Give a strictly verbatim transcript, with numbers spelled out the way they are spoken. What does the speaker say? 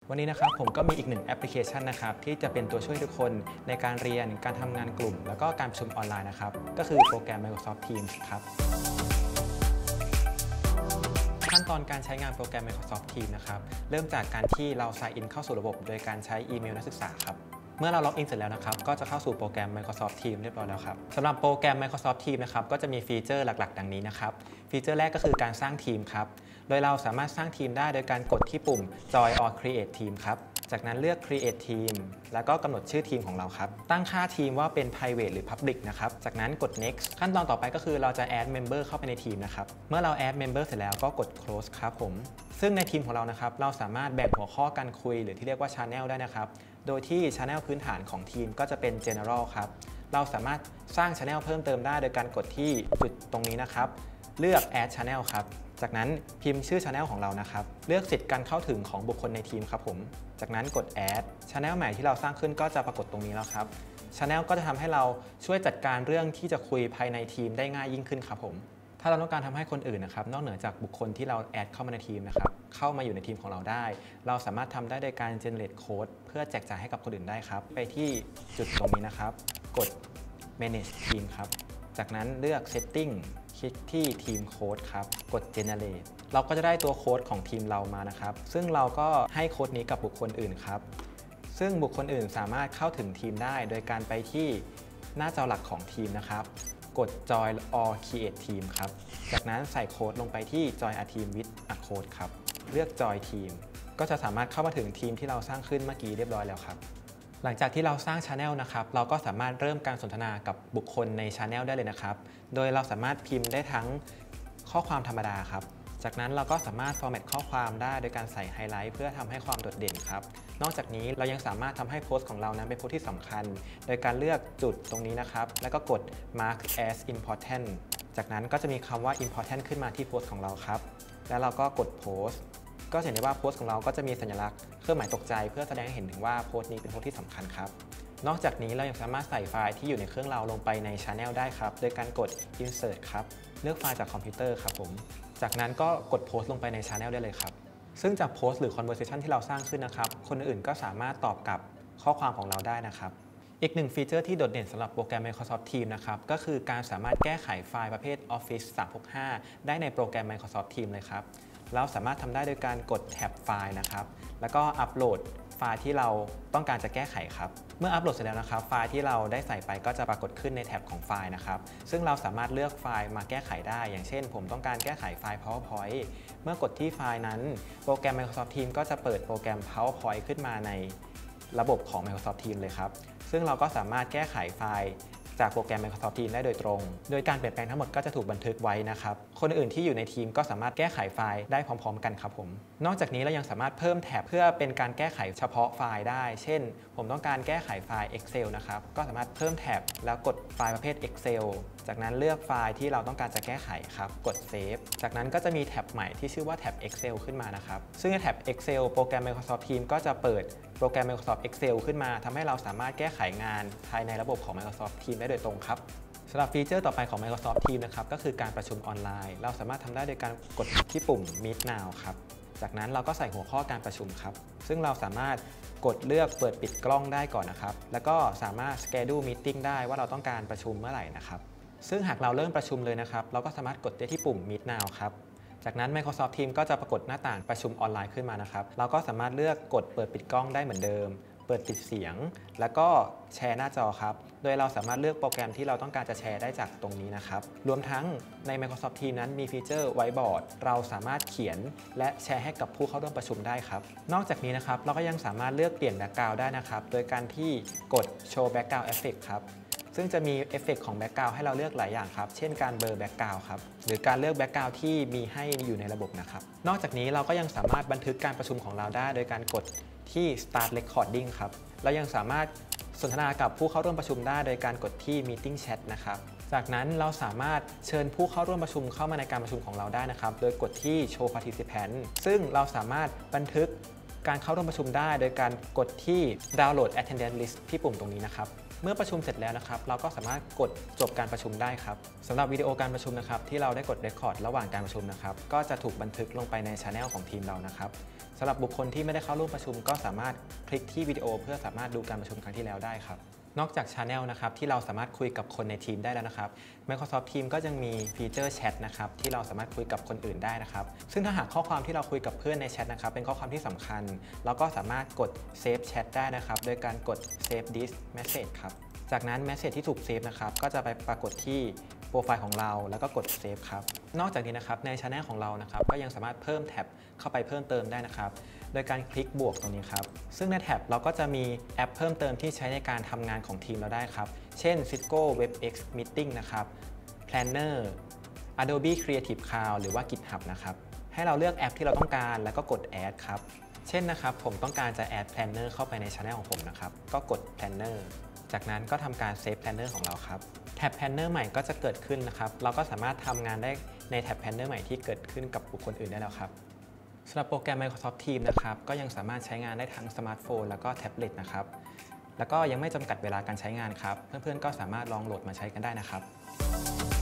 วันนี้นะครับผมก็มีอีกหนึ่งแอปพลิเคชันนะครับที่จะเป็นตัวช่วยทุกคนในการเรียนการทำงานกลุ่มแล้วก็การประชุมออนไลน์นะครับก็คือโปรแกรม Microsoft Teams ครับขั้นตอนการใช้งานโปรแกรม Microsoft Teams นะครับเริ่มจากการที่เรา sign in เข้าสู่ระบบโดยการใช้อีเมลนักศึกษาครับเมื่อเราล็อกอินเสร็จแล้วนะครับก็จะเข้าสู่โปรแกรม Microsoft Teams เรียบร้อยแล้วครับสำหรับโปรแกรม Microsoft Teams นะครับก็จะมีฟีเจอร์หลักๆดังนี้นะครับฟีเจอร์แรกก็คือการสร้างทีมครับโดยเราสามารถสร้างทีมได้โดยการกดที่ปุ่ม Join or Create Team ครับจากนั้นเลือก Create Team แล้วก็กำหนดชื่อทีมของเราครับตั้งค่าทีมว่าเป็น Private หรือ Public นะครับจากนั้นกด Next ขั้นตอนต่อไปก็คือเราจะ Add Member เข้าไปในทีมนะครับเมื่อเรา Add Member เสร็จแล้วก็กด Close ครับผมซึ่งในทีมของเรานะครับเราสามารถแบ่งหัวข้อการคุยหรือที่เรียกว่า Channel ได้นะครับโดยที่ Channel พื้นฐานของทีมก็จะเป็น General ครับเราสามารถสร้าง Channel เพิ่มเติมได้โดยการกดที่จุดตรงนี้นะครับเลือก Add Channel ครับจากนั้นพิมพ์ชื่อ Channel ของเรานะครับเลือกสิทธิ์การเข้าถึงของบุคคลในทีมครับผมจากนั้นกด Add Channel ใหม่ที่เราสร้างขึ้นก็จะปรากฏตรงนี้แล้วครับ Channel ก็จะทำให้เราช่วยจัดการเรื่องที่จะคุยภายในทีมได้ง่ายยิ่งขึ้นครับผมถ้าเราต้องการทำให้คนอื่นนะครับนอกเหนือจากบุคคลที่เราแอดเข้ามาในทีมนะครับเข้ามาอยู่ในทีมของเราได้เราสามารถทำได้โดยการ generate code เพื่อแจกจ่ายให้กับคนอื่นได้ครับไปที่จุดตรงนี้นะครับกด manage team ครับจากนั้นเลือก setting คลิกที่ team code ครับกด generate เราก็จะได้ตัวโค้ดของทีมเรามานะครับซึ่งเราก็ให้โค้ดนี้กับบุคคลอื่นครับซึ่งบุคคลอื่นสามารถเข้าถึงทีมได้โดยการไปที่หน้าจอหลักของทีมนะครับกด Join or Create Team ครับจากนั้นใส่โค้ดลงไปที่ Join a Team with a Code ครับเลือก Join Team ก็จะสามารถเข้ามาถึงทีมที่เราสร้างขึ้นเมื่อกี้เรียบร้อยแล้วครับหลังจากที่เราสร้าง Channel นะครับเราก็สามารถเริ่มการสนทนากับบุคคลใน Channel ได้เลยนะครับโดยเราสามารถพิมพ์ได้ทั้งข้อความธรรมดาครับจากนั้นเราก็สามารถ format ข้อความได้โดยการใส่ไฮไลท์เพื่อทำให้ความโดดเด่นครับนอกจากนี้เรายังสามารถทำให้โพสต์ของเรานั้นเป็นโพสต์ที่สำคัญโดยการเลือกจุดตรงนี้นะครับแล้วก็กด mark as important จากนั้นก็จะมีคำว่า important ขึ้นมาที่โพสต์ของเราครับแล้วเราก็กดโพสต์ก็เห็นได้ว่าโพสต์ของเราก็จะมีสัญลักษณ์เครื่องหมายตกใจเพื่อแสดงให้เห็นถึงว่าโพสต์นี้เป็นโพสต์ที่สำคัญครับนอกจากนี้เรายังสามารถใส่ไฟล์ที่อยู่ในเครื่องเราลงไปใน Channel ได้ครับโดยการกด insert ครับเลือกไฟล์จากคอมพิวเตอร์ครับผมจากนั้นก็กดโพสต์ลงไปใน Channel ได้เลยครับซึ่งจากโพสต์หรือ conversation ที่เราสร้างขึ้นนะครับคนอื่นก็สามารถตอบกลับข้อความของเราได้นะครับอีกหนึ่งฟีเจอร์ที่โดดเด่นสำหรับโปรแกรม Microsoft Teams นะครับก็คือการสามารถแก้ไขไฟล์ประเภท Office สามหกห้าได้ในโปรแกรม Microsoft Teams เลยครับเราสามารถทำได้โดยการกดแท็บไฟล์นะครับแล้วก็อัปโหลดไฟล์ที่เราต้องการจะแก้ไขครับเมื่ออัปโหลดเสร็จแล้วนะครับไฟล์ที่เราได้ใส่ไปก็จะปรากฏขึ้นในแท็บของไฟล์นะครับซึ่งเราสามารถเลือกไฟล์มาแก้ไขได้อย่างเช่นผมต้องการแก้ไขไฟล์ PowerPoint เมื่อกดที่ไฟล์นั้นโปรแกรม Microsoft Teams ก็จะเปิดโปรแกรม PowerPoint ขึ้นมาในระบบของ Microsoft Teams เลยครับซึ่งเราก็สามารถแก้ไขไฟล์จากโปรแกรม Microsoft Teams ได้โดยตรงโดยการเปลี่ยนแปลงทั้งหมดก็จะถูกบันทึกไว้นะครับคนอื่นที่อยู่ในทีมก็สามารถแก้ไขไฟล์ได้พร้อมๆกันครับผมนอกจากนี้เรายังสามารถเพิ่มแท็บเพื่อเป็นการแก้ไขเฉพาะไฟล์ได้เช่นผมต้องการแก้ไขไฟล์ Excel นะครับก็สามารถเพิ่มแท็บแล้วกดไฟล์ประเภท Excel จากนั้นเลือกไฟล์ที่เราต้องการจะแก้ไขครับกด Save จากนั้นก็จะมีแท็บใหม่ที่ชื่อว่าแท็บ Excel ขึ้นมานะครับซึ่งในแท็บ Excel โปรแกรม Microsoft Teams ก็จะเปิดโปรแกรม Microsoft Excel ขึ้นมาทำให้เราสามารถแก้ไขงานภายในระบบของ Microsoft Teams ได้โดยตรงครับสำหรับฟีเจอร์ต่อไปของ Microsoft Teams นะครับก็คือการประชุมออนไลน์เราสามารถทำได้โดยการกดที่ปุ่ม Meet Now ครับจากนั้นเราก็ใส่หัวข้อการประชุมครับซึ่งเราสามารถกดเลือกเปิดปิดกล้องได้ก่อนนะครับแล้วก็สามารถ Schedule Meeting ได้ว่าเราต้องการประชุมเมื่อไหร่นะครับซึ่งหากเราเริ่มประชุมเลยนะครับเราก็สามารถกดได้ที่ปุ่ม Meet Now ครับจากนั้น Microsoft Teams ก็จะปรากฏหน้าต่างประชุมออนไลน์ขึ้นมานะครับเราก็สามารถเลือกกดเปิดปิดกล้องได้เหมือนเดิมเปิดปิดเสียงแล้วก็แชร์หน้าจอครับโดยเราสามารถเลือกโปรแกรมที่เราต้องการจะแชร์ได้จากตรงนี้นะครับรวมทั้งใน Microsoft Teams นั้นมีฟีเจอร์ไวท์บอร์ดเราสามารถเขียนและแชร์ให้กับผู้เข้าร่วมประชุมได้ครับนอกจากนี้นะครับเราก็ยังสามารถเลือกเปลี่ยนแบ็กกราวด์ได้นะครับโดยการที่กด Show Background Effect ครับซึ่งจะมีเอฟเฟกต์ของแบ็กกราวด์ให้เราเลือกหลายอย่างครับเช่นการเบลอแบ็กกราวด์ครับหรือการเลือกแบ็กกราวด์ที่มีให้อยู่ในระบบนะครับนอกจากนี้เราก็ยังสามารถบันทึกการประชุมของเราได้โดยการกดที่ Start Recording ครับเรายังสามารถสนทนากับผู้เข้าร่วมประชุมได้โดยการกดที่ Meeting Chat นะครับจากนั้นเราสามารถเชิญผู้เข้าร่วมประชุมเข้ามาในการประชุมของเราได้นะครับโดยกดที่ Show Participant ซึ่งเราสามารถบันทึกการเข้าร่วมประชุมได้โดยการกดที่ Download Attendance List ที่ปุ่มตรงนี้นะครับเมื่อประชุมเสร็จแล้วนะครับเราก็สามารถกดจบการประชุมได้ครับสำหรับวิดีโอการประชุมนะครับที่เราได้กด Record ระหว่างการประชุมนะครับก็จะถูกบันทึกลงไปใน Channel ของทีมเรานะครับสำหรับบุคคลที่ไม่ได้เข้าร่วมประชุมก็สามารถคลิกที่วิดีโอเพื่อสามารถดูการประชุมครั้งที่แล้วได้ครับนอกจาก Channel นะครับที่เราสามารถคุยกับคนในทีมได้แล้วนะครับ Microsoft Teams ก็ยังมีฟีเจอร์แชทนะครับที่เราสามารถคุยกับคนอื่นได้นะครับซึ่งถ้าหากข้อความที่เราคุยกับเพื่อนในแชทนะครับเป็นข้อความที่สำคัญเราก็สามารถกด Save Chat ได้นะครับโดยการกด Save this message ครับจากนั้น Message ที่ถูกเซฟนะครับก็จะไปปรากฏที่โปรไฟล์ของเราแล้วก็กด Save ครับนอกจากนี้นะครับใน Channel ของเรานะครับก็ยังสามารถเพิ่มแท็บเข้าไปเพิ่มเติมได้นะครับโดยการคลิกบวกตรงนี้ครับซึ่งในแท็บเราก็จะมีแอปเพิ่มเติมที่ใช้ในการทำงานของทีมเราได้ครับเช่น Cisco WebEx Meeting นะครับ Planner Adobe Creative Cloud หรือว่า GitHub นะครับให้เราเลือกแอปที่เราต้องการแล้วก็กด Add ครับเช่นนะครับผมต้องการจะ Add Planner เข้าไปใน Channel ของผมนะครับก็กด Planner จากนั้นก็ทำการ Save Planner ของเราครับแท็บ Planner ใหม่ก็จะเกิดขึ้นนะครับเราก็สามารถทำงานได้ในแท็บ Planner ใหม่ที่เกิดขึ้นกับบุคคลอื่นได้แล้วครับสำหรับโปรแกรม Microsoft Teams นะครับก็ยังสามารถใช้งานได้ทั้งสมาร์ทโฟนแล้วก็แท็บเล็ตนะครับแล้วก็ยังไม่จำกัดเวลาการใช้งานครับเพื่อนๆก็สามารถลองโหลดมาใช้กันได้นะครับ